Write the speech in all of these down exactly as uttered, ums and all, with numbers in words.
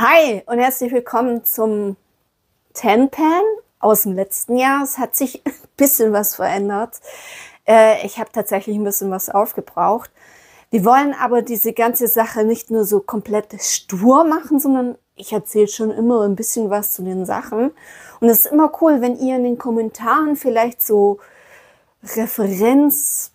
Hi und herzlich willkommen zum Ten Pan aus dem letzten Jahr. Es hat sich ein bisschen was verändert. Äh, ich habe tatsächlich ein bisschen was aufgebraucht. Wir wollen aber diese ganze Sache nicht nur so komplett stur machen, sondern ich erzähle schon immer ein bisschen was zu den Sachen. Und es ist immer cool, wenn ihr in den Kommentaren vielleicht so Referenz,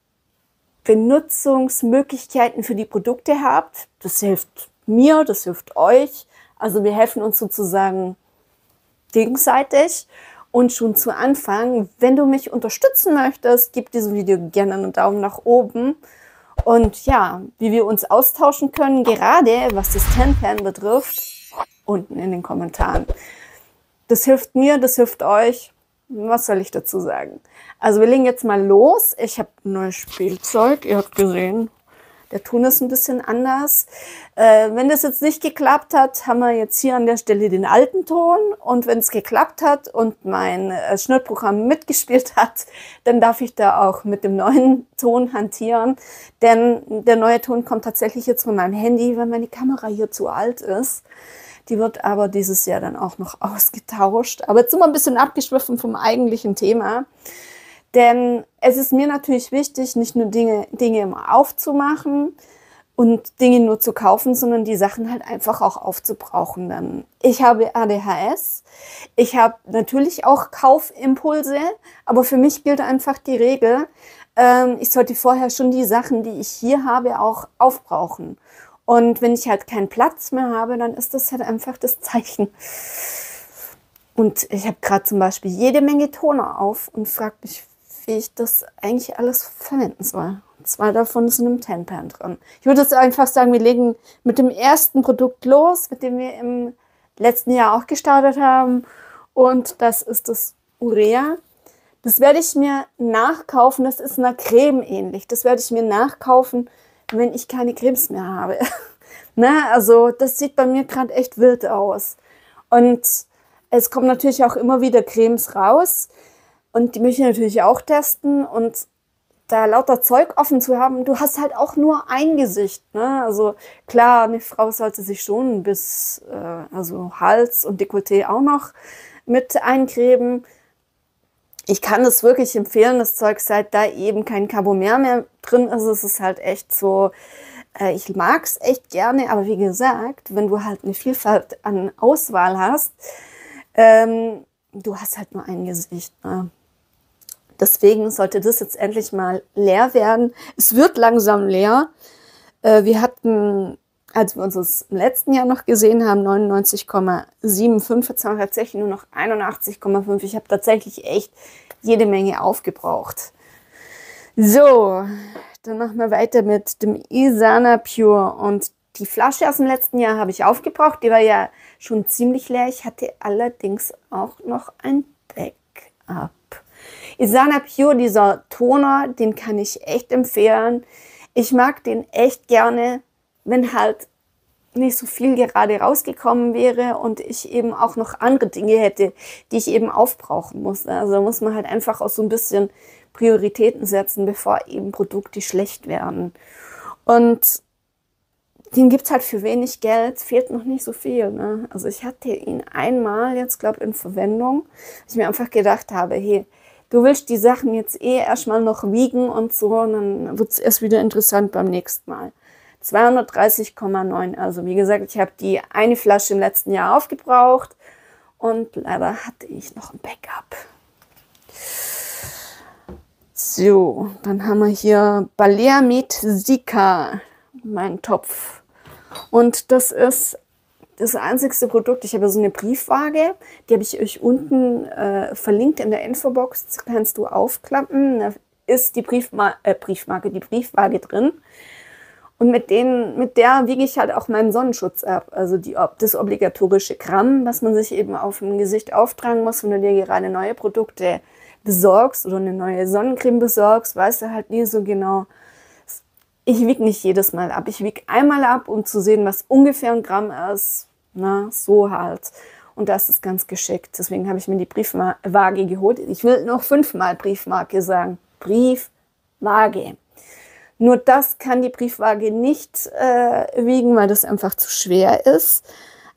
Benutzungsmöglichkeiten für die Produkte habt. Das hilft mir, das hilft euch. Also wir helfen uns sozusagen gegenseitig. Und schon zu Anfang, wenn du mich unterstützen möchtest, gib diesem Video gerne einen Daumen nach oben. Und ja, wie wir uns austauschen können, gerade was das Ten Pan betrifft, unten in den Kommentaren. Das hilft mir, das hilft euch. Was soll ich dazu sagen? Also wir legen jetzt mal los. Ich habe ein neues Spielzeug. Ihr habt gesehen, der Ton ist ein bisschen anders. Äh, wenn das jetzt nicht geklappt hat, haben wir jetzt hier an der Stelle den alten Ton. Und wenn es geklappt hat und mein äh, Schnittprogramm mitgespielt hat, dann darf ich da auch mit dem neuen Ton hantieren. Denn der neue Ton kommt tatsächlich jetzt von meinem Handy, weil meine Kamera hier zu alt ist. Die wird aber dieses Jahr dann auch noch ausgetauscht. Aber jetzt sind wir ein bisschen abgeschwiffen vom eigentlichen Thema. Denn es ist mir natürlich wichtig, nicht nur Dinge, Dinge immer aufzumachen und Dinge nur zu kaufen, sondern die Sachen halt einfach auch aufzubrauchen dann. Ich habe A D H S, ich habe natürlich auch Kaufimpulse, aber für mich gilt einfach die Regel, ähm, ich sollte vorher schon die Sachen, die ich hier habe, auch aufbrauchen. Und wenn ich halt keinen Platz mehr habe, dann ist das halt einfach das Zeichen. Und ich habe gerade zum Beispiel jede Menge Toner auf und frage mich, wie ich das eigentlich alles verwenden soll. Zwei davon sind im Ten Pan drin. Ich würde jetzt einfach sagen, wir legen mit dem ersten Produkt los, mit dem wir im letzten Jahr auch gestartet haben. Und das ist das Urea. Das werde ich mir nachkaufen. Das ist einer Creme ähnlich. Das werde ich mir nachkaufen, wenn ich keine Cremes mehr habe. Ne? Also das sieht bei mir gerade echt wild aus. Und es kommen natürlich auch immer wieder Cremes raus. Und die möchte ich natürlich auch testen. Und da lauter Zeug offen zu haben, du hast halt auch nur ein Gesicht. Ne? Also klar, eine Frau sollte sich schon bis äh, also Hals und Dekolleté auch noch mit eincremen. Ich kann das wirklich empfehlen, das Zeug, seit da eben kein Carbomer mehr drin ist. Es ist halt echt so, äh, ich mag es echt gerne. Aber wie gesagt, wenn du halt eine Vielfalt an Auswahl hast, ähm, du hast halt nur ein Gesicht. Ne? Deswegen sollte das jetzt endlich mal leer werden. Es wird langsam leer. Äh, wir hatten, als wir uns das im letzten Jahr noch gesehen haben, neunundneunzig Komma fünfundsiebzig. Jetzt haben wir tatsächlich nur noch einundachtzig Komma fünf. Ich habe tatsächlich echt jede Menge aufgebraucht. So, dann machen wir weiter mit dem Isana Pure. Und die Flasche aus dem letzten Jahr habe ich aufgebraucht. Die war ja schon ziemlich leer. Ich hatte allerdings auch noch ein Backup. Isana Pure, dieser Toner, den kann ich echt empfehlen. Ich mag den echt gerne, wenn halt nicht so viel gerade rausgekommen wäre und ich eben auch noch andere Dinge hätte, die ich eben aufbrauchen muss. Also muss man halt einfach auch so ein bisschen Prioritäten setzen, bevor eben Produkte schlecht werden. Und den gibt es halt für wenig Geld, fehlt noch nicht so viel. Ne? Also ich hatte ihn einmal jetzt, glaube ich, in Verwendung, dass ich mir einfach gedacht habe, hey, du willst die Sachen jetzt eh erstmal noch wiegen und so, und dann wird es erst wieder interessant beim nächsten Mal. zweihundertdreißig Komma neun, also wie gesagt, ich habe die eine Flasche im letzten Jahr aufgebraucht und leider hatte ich noch ein Backup. So, dann haben wir hier Balea mit Sika, mein Topf. Und das ist das einzigste Produkt. Ich habe so eine Briefwaage, die habe ich euch unten äh, verlinkt in der Infobox. Das kannst du aufklappen. Da ist die Briefma äh, Briefmarke, die Briefwaage drin. Und mit, denen, mit der wiege ich halt auch meinen Sonnenschutz ab. Also die, das obligatorische Gramm, was man sich eben auf dem Gesicht auftragen muss, wenn du dir gerade neue Produkte besorgst oder eine neue Sonnencreme besorgst, weißt du halt nie so genau. Ich wiege nicht jedes Mal ab. Ich wiege einmal ab, um zu sehen, was ungefähr ein Gramm ist. Na, so halt. Und das ist ganz geschickt. Deswegen habe ich mir die Briefwaage geholt. Ich will noch fünfmal Briefmarke sagen. Briefwaage. Nur das kann die Briefwaage nicht äh, wiegen, weil das einfach zu schwer ist.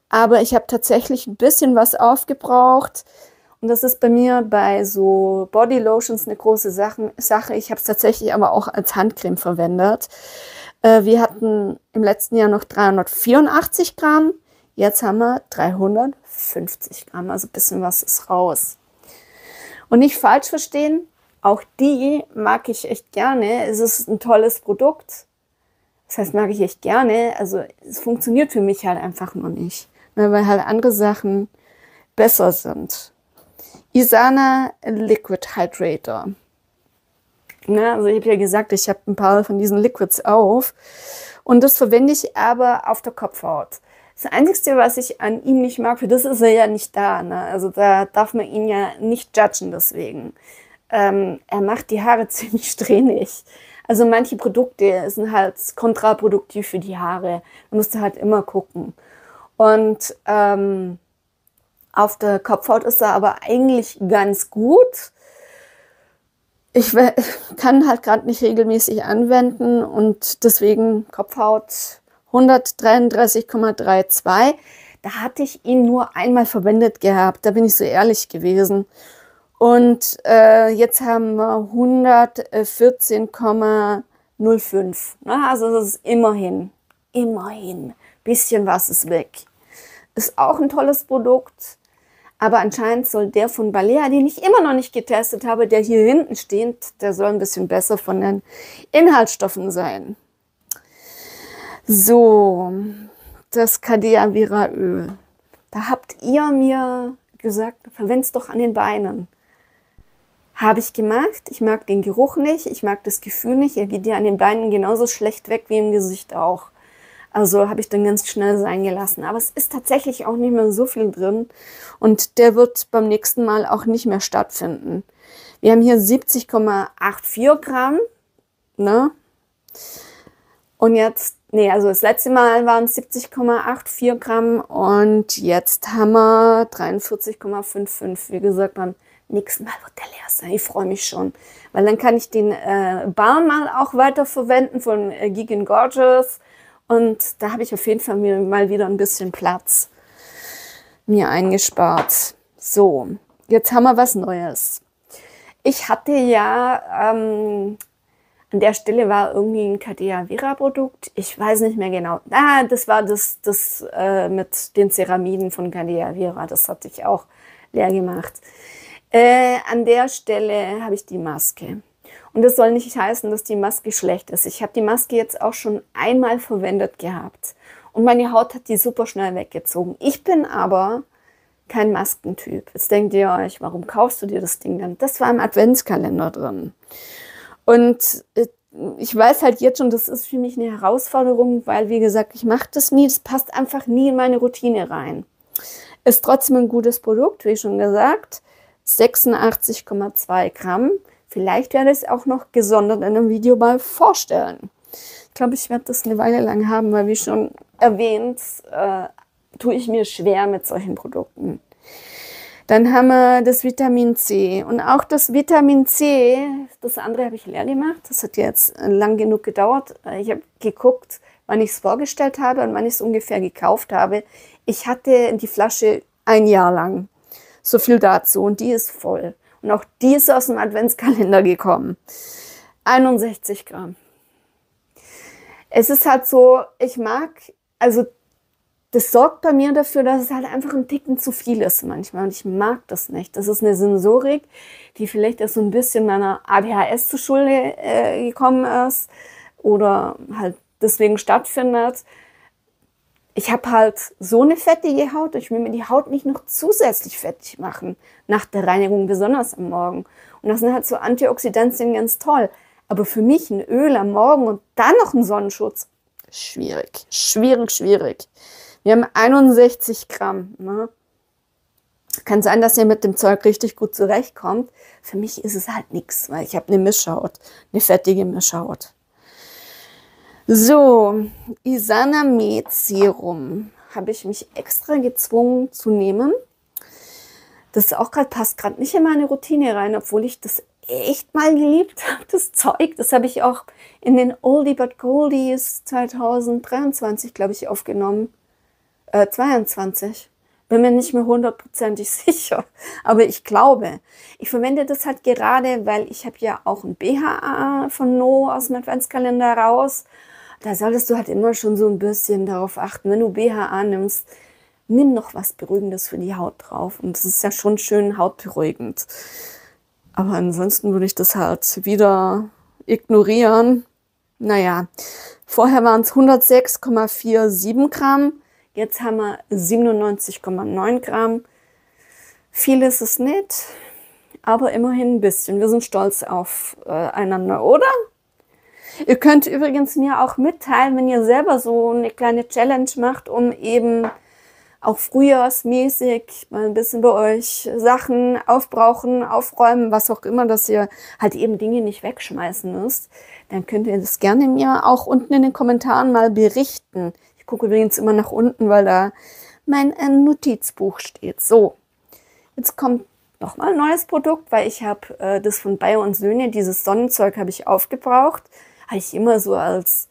Aber ich habe tatsächlich ein bisschen was aufgebraucht. Und das ist bei mir bei so Body Lotions eine große Sache. Ich habe es tatsächlich aber auch als Handcreme verwendet. Äh, wir hatten im letzten Jahr noch dreihundertvierundachtzig Gramm. Jetzt haben wir dreihundertfünfzig Gramm. Also ein bisschen was ist raus. Und nicht falsch verstehen, auch die mag ich echt gerne. Es ist ein tolles Produkt. Das heißt, mag ich echt gerne. Also es funktioniert für mich halt einfach nur nicht. Weil halt andere Sachen besser sind. Isana Liquid Hydrator. Ja, also ich habe ja gesagt, ich habe ein paar von diesen Liquids auf. Und das verwende ich aber auf der Kopfhaut. Das Einzige, was ich an ihm nicht mag, für das ist er ja nicht da. Ne? Also da darf man ihn ja nicht judgen deswegen. Ähm, er macht die Haare ziemlich strähnig. Also manche Produkte sind halt kontraproduktiv für die Haare. Man muss da halt immer gucken. Und ähm, auf der Kopfhaut ist er aber eigentlich ganz gut. Ich kann halt gerade nicht regelmäßig anwenden und deswegen Kopfhaut hundertdreiunddreißig Komma zweiunddreißig. Da hatte ich ihn nur einmal verwendet gehabt, da bin ich so ehrlich gewesen. Und äh, jetzt haben wir hundertvierzehn Komma null fünf. Also das ist immerhin, immerhin, bisschen was ist weg. Ist auch ein tolles Produkt. Aber anscheinend soll der von Balea, den ich immer noch nicht getestet habe, der hier hinten steht, der soll ein bisschen besser von den Inhaltsstoffen sein. So, das Cadea Vera Öl. Da habt ihr mir gesagt, verwend's doch an den Beinen. Habe ich gemacht. Ich mag den Geruch nicht, ich mag das Gefühl nicht. Er geht dir an den Beinen genauso schlecht weg wie im Gesicht auch. Also habe ich dann ganz schnell sein gelassen. Aber es ist tatsächlich auch nicht mehr so viel drin. Und der wird beim nächsten Mal auch nicht mehr stattfinden. Wir haben hier siebzig Komma vierundachtzig Gramm. Ne? Und jetzt, nee, also das letzte Mal waren es siebzig Komma vierundachtzig Gramm. Und jetzt haben wir dreiundvierzig Komma fünfundfünfzig. Wie gesagt, beim nächsten Mal wird der leer sein. Ich freue mich schon. Weil dann kann ich den äh, Balm mal auch weiter verwenden von äh, Geek and Gorgeous. Und da habe ich auf jeden Fall mir mal wieder ein bisschen Platz mir eingespart. So, jetzt haben wir was Neues. Ich hatte ja, ähm, an der Stelle war irgendwie ein Cadea Vera Produkt. Ich weiß nicht mehr genau. Ah, das war das, das äh, mit den Ceramiden von Cadea Vera. Das hatte ich auch leer gemacht. Äh, an der Stelle habe ich die Maske. Und das soll nicht heißen, dass die Maske schlecht ist. Ich habe die Maske jetzt auch schon einmal verwendet gehabt. Und meine Haut hat die super schnell weggezogen. Ich bin aber kein Maskentyp. Jetzt denkt ihr euch, warum kaufst du dir das Ding dann? Das war im Adventskalender drin. Und ich weiß halt jetzt schon, das ist für mich eine Herausforderung, weil, wie gesagt, ich mache das nie. Das passt einfach nie in meine Routine rein. Ist trotzdem ein gutes Produkt, wie schon gesagt. sechsundachtzig Komma zwei Gramm. Vielleicht werde ich es auch noch gesondert in einem Video mal vorstellen. Ich glaube, ich werde das eine Weile lang haben, weil wie schon erwähnt, äh, tue ich mir schwer mit solchen Produkten. Dann haben wir das Vitamin C. Und auch das Vitamin C, das andere habe ich leer gemacht. Das hat jetzt lang genug gedauert. Ich habe geguckt, wann ich es vorgestellt habe und wann ich es ungefähr gekauft habe. Ich hatte die Flasche ein Jahr lang. So viel dazu. Und die ist voll. Und auch die ist aus dem Adventskalender gekommen. einundsechzig Gramm. Es ist halt so, ich mag, also das sorgt bei mir dafür, dass es halt einfach ein Ticken zu viel ist manchmal. Und ich mag das nicht. Das ist eine Sensorik, die vielleicht erst so ein bisschen meiner A D H S zur Schule äh, gekommen ist oder halt deswegen stattfindet. Ich habe halt so eine fettige Haut, ich will mir die Haut nicht noch zusätzlich fettig machen, nach der Reinigung, besonders am Morgen. Und das sind halt so Antioxidantien ganz toll. Aber für mich ein Öl am Morgen und dann noch ein Sonnenschutz, schwierig, schwierig, schwierig. Wir haben einundsechzig Gramm. Ne? Kann sein, dass ihr mit dem Zeug richtig gut zurechtkommt. Für mich ist es halt nichts, weil ich habe eine Mischhaut, eine fettige Mischhaut. So, Isanamed Serum habe ich mich extra gezwungen zu nehmen. Das auch gerade passt gerade nicht in meine Routine rein, obwohl ich das echt mal geliebt habe, das Zeug. Das habe ich auch in den Oldie but Goldies zwanzig dreiundzwanzig, glaube ich, aufgenommen. Äh, zweiundzwanzig. Bin mir nicht mehr hundertprozentig sicher, aber ich glaube. Ich verwende das halt gerade, weil ich habe ja auch ein B H A von No aus dem Adventskalender raus. Da solltest du halt immer schon so ein bisschen darauf achten, wenn du B H A nimmst, nimm noch was Beruhigendes für die Haut drauf. Und das ist ja schon schön hautberuhigend. Aber ansonsten würde ich das halt wieder ignorieren. Naja, vorher waren es hundertsechs Komma siebenundvierzig Gramm. Jetzt haben wir siebenundneunzig Komma neun Gramm. Viel ist es nicht, aber immerhin ein bisschen. Wir sind stolz aufeinander, oder? Ihr könnt übrigens mir auch mitteilen, wenn ihr selber so eine kleine Challenge macht, um eben auch frühjahrsmäßig mal ein bisschen bei euch Sachen aufbrauchen, aufräumen, was auch immer, dass ihr halt eben Dinge nicht wegschmeißen müsst. Dann könnt ihr das gerne mir auch unten in den Kommentaren mal berichten. Ich gucke übrigens immer nach unten, weil da mein äh, Notizbuch steht. So, jetzt kommt nochmal ein neues Produkt, weil ich habe äh, das von Bayer und Söhne, dieses Sonnenzeug habe ich aufgebraucht. Habe ich immer so als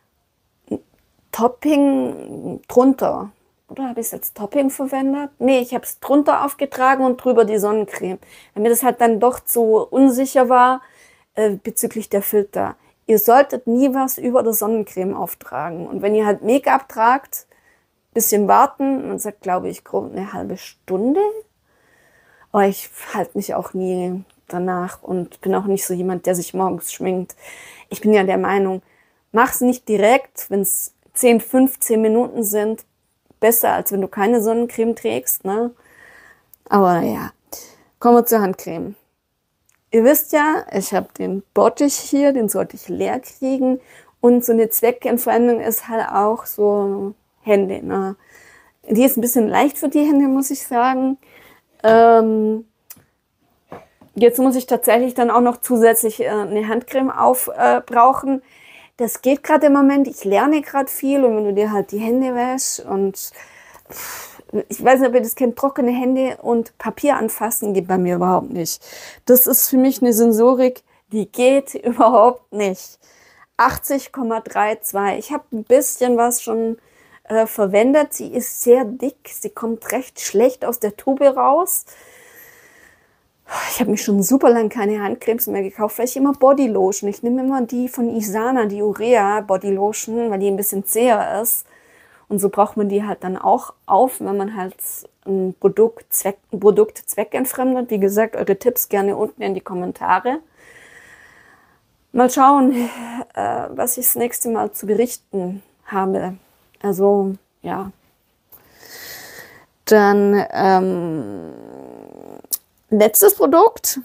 Topping drunter. Oder habe ich es als Topping verwendet? Nee, ich habe es drunter aufgetragen und drüber die Sonnencreme. Weil mir das halt dann doch zu unsicher war äh, bezüglich der Filter. Ihr solltet nie was über der Sonnencreme auftragen. Und wenn ihr halt Make-up tragt, bisschen warten. Man sagt, glaube ich, grob eine halbe Stunde. Aber ich halte mich auch nie danach und bin auch nicht so jemand, der sich morgens schminkt. Ich bin ja der Meinung, mach's nicht direkt, wenn es zehn, fünfzehn Minuten sind. Besser, als wenn du keine Sonnencreme trägst, ne? Aber naja, kommen wir zur Handcreme. Ihr wisst ja, ich habe den Bottich hier, den sollte ich leer kriegen. Und so eine Zweckentfremdung ist halt auch so Hände, ne? Die ist ein bisschen leicht für die Hände, muss ich sagen. Ähm, jetzt muss ich tatsächlich dann auch noch zusätzlich äh, eine Handcreme aufbrauchen. Äh, Das geht gerade im Moment, ich lerne gerade viel und wenn du dir halt die Hände wäschst und ich weiß nicht, ob ihr das kennt, trockene Hände und Papier anfassen geht bei mir überhaupt nicht. Das ist für mich eine Sensorik, die geht überhaupt nicht. achtzig Komma zweiunddreißig. Ich habe ein bisschen was schon äh, verwendet. Sie ist sehr dick, sie kommt recht schlecht aus der Tube raus. Ich habe mir schon super lange keine Handcremes mehr gekauft, weil ich immer Bodylotion. Ich nehme immer die von Isana, die Urea Bodylotion, weil die ein bisschen zäher ist. Und so braucht man die halt dann auch auf, wenn man halt ein Produkt, Zweck, ein Produkt zweckentfremdet. Wie gesagt, eure Tipps gerne unten in die Kommentare. Mal schauen, äh, was ich das nächste Mal zu berichten habe. Also, ja. Dann, ähm, letztes Produkt.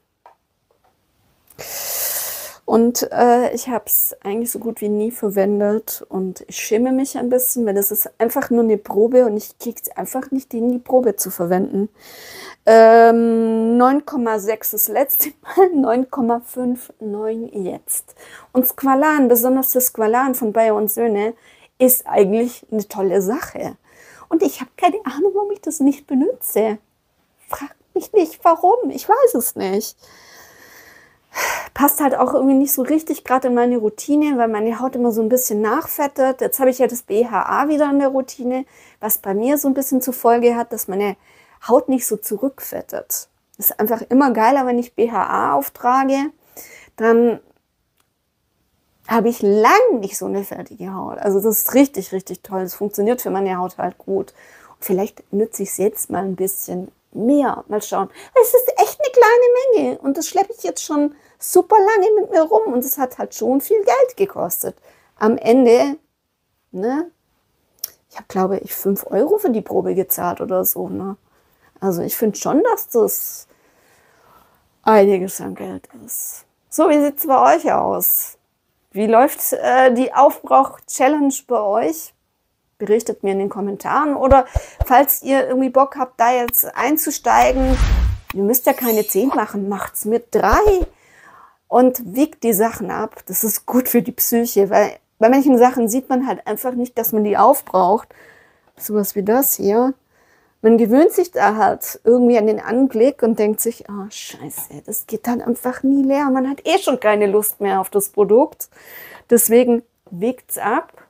Und äh, ich habe es eigentlich so gut wie nie verwendet und ich schäme mich ein bisschen, weil das ist einfach nur eine Probe und ich kriege es einfach nicht hin, die Probe zu verwenden. Ähm, neun Komma sechs das letzte Mal, neun Komma neunundfünfzig jetzt. Und Squalan, besonders das Squalan von Bayer und Söhne, ist eigentlich eine tolle Sache. Und ich habe keine Ahnung, warum ich das nicht benutze. Fragt mich nicht, warum. Ich weiß es nicht. Passt halt auch irgendwie nicht so richtig gerade in meine Routine, weil meine Haut immer so ein bisschen nachfettet. Jetzt habe ich ja das B H A wieder in der Routine, was bei mir so ein bisschen zur Folge hat, dass meine Haut nicht so zurückfettet. Das ist einfach immer geiler, wenn ich B H A auftrage. Dann habe ich lang nicht so eine fettige Haut. Also das ist richtig, richtig toll. Das funktioniert für meine Haut halt gut. Und vielleicht nütze ich es jetzt mal ein bisschen mehr. Mal schauen. Es ist echt eine kleine Menge und das schleppe ich jetzt schon super lange mit mir rum und es hat halt schon viel Geld gekostet. Am Ende, ne, ich habe, glaube ich, fünf Euro für die Probe gezahlt oder so, ne. Also ich finde schon, dass das einiges an Geld ist. So, wie sieht es bei euch aus? Wie läuft äh, die Aufbrauch-Challenge bei euch? Berichtet mir in den Kommentaren oder falls ihr irgendwie Bock habt, da jetzt einzusteigen, ihr müsst ja keine zehn machen, macht's mit drei und wiegt die Sachen ab. Das ist gut für die Psyche, weil bei manchen Sachen sieht man halt einfach nicht, dass man die aufbraucht. Sowas wie das hier. Man gewöhnt sich da halt irgendwie an den Anblick und denkt sich, oh scheiße, das geht dann einfach nie leer. Man hat eh schon keine Lust mehr auf das Produkt. Deswegen wiegt's ab.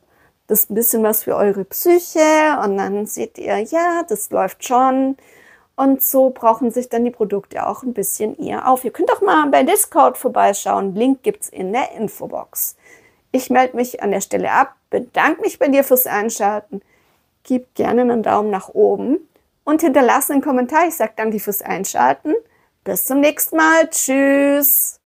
Das ist ein bisschen was für eure Psyche und dann seht ihr, ja, das läuft schon. Und so brauchen sich dann die Produkte auch ein bisschen eher auf. Ihr könnt auch mal bei Discord vorbeischauen. Link gibt es in der Infobox. Ich melde mich an der Stelle ab, bedanke mich bei dir fürs Einschalten. Gib gerne einen Daumen nach oben und hinterlasse einen Kommentar. Ich sage danke fürs Einschalten. Bis zum nächsten Mal. Tschüss.